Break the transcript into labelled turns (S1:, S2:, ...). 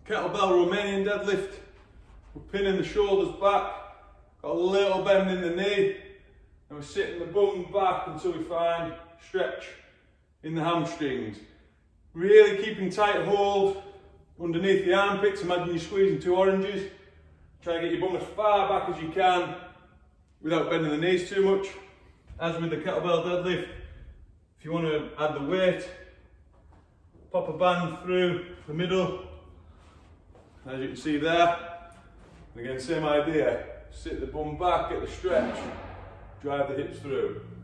S1: Kettlebell Romanian deadlift. We're pinning the shoulders back, got a little bend in the knee, and we're sitting the bum back until we find stretch in the hamstrings. Really keeping tight hold underneath the armpits. Imagine you're squeezing two oranges. Try and get your bum as far back as you can without bending the knees too much. As with the kettlebell deadlift, if you want to add the weight, pop a band through the middle, as you can see there. And again, same idea, sit the bum back, get the stretch, drive the hips through.